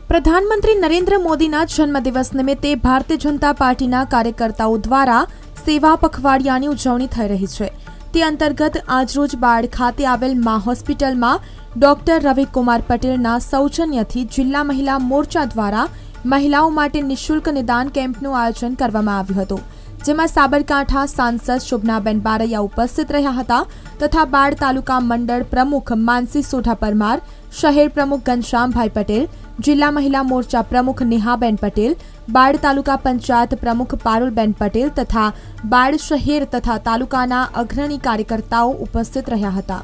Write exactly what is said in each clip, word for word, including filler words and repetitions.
प्रधानमंत्री नरेन्द्र मोदीना जन्मदिवस निमित्ते भारतीय जनता पार्टीना कार्यकर्ताओं द्वारा सेवा पखवाडियानी उजवणी थई रही छे। ते अंतर्गत आजरोज बाड़ खाते आवेल मा होस्पिટલમાં डॉक्टर रविकुमार पटेलना सौजन्यथी जिल्ला महिला मोर्चा द्वारा महिलाओं माटे निःशुल्क निदान केम्पનું आयोजन કરવામાં આવ્યું હતું, જેમાં સાબરકાંઠા સાંસદ શોભનાબેન બારૈયા ઉપસ્થિત રહ્યા હતા તથા બાળ તાલુકા મંડળ પ્રમુખ માનસી સોઢા પરમાર, શહેર પ્રમુખ ઘનશ્યામભાઈ પટેલ, जिला महिला मोर्चा प्रमुख नेहाबेन पटेल, बाड़ तालुका पंचायत प्रमुख पारुलबेन पटेल तथा बाड़ शहेर तथा तालुकाना अग्रणी कार्यकर्ताओं उपस्थित रह्या हता।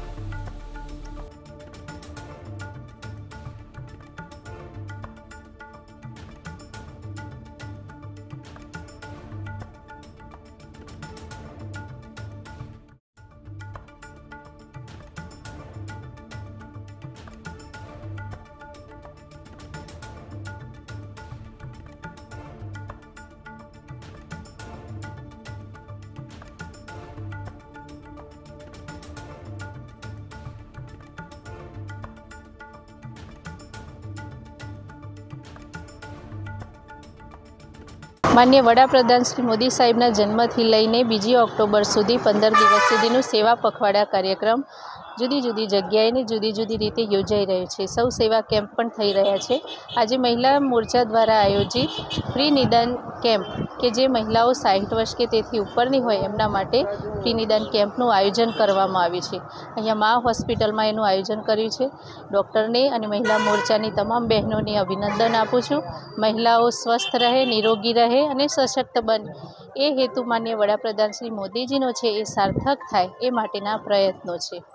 माननीय वडाप्रधान श्री मोदी साहेबना जन्मथी लईने बीजी ऑक्टोबर सुधी पंदर दिवस सुधीनो सेवा पखवाड़ा कार्यक्रम जुदी जुदी जग्याए ने जुदी जुदी रीते योजाई रह्यो छे। सौ सेवा केम्प पण थई रह्या छे। आज महिला मोर्चा द्वारा आयोजित फ्री निदान केम्प के जे महिलाओं साठ वर्ष के तेथी उपरनी होय एमना माटे फ्री निदान केम्पनुं आयोजन करवामां आव्युं छे। अहींया मा होस्पिટલમાં एनुं आयोजन कर्युं छे। डॉक्टरने अने महिला मोर्चानी तमाम बहनोने अभिनंदन आपुं छुं। महिलाओं स्वस्थ रहे, निरोगी रहे अने सशक्त बने ए हेतु माननीय वडाप्रधान श्री मोदीजीनो छे ए सार्थक थाय ए माटेना प्रयत्नो छे।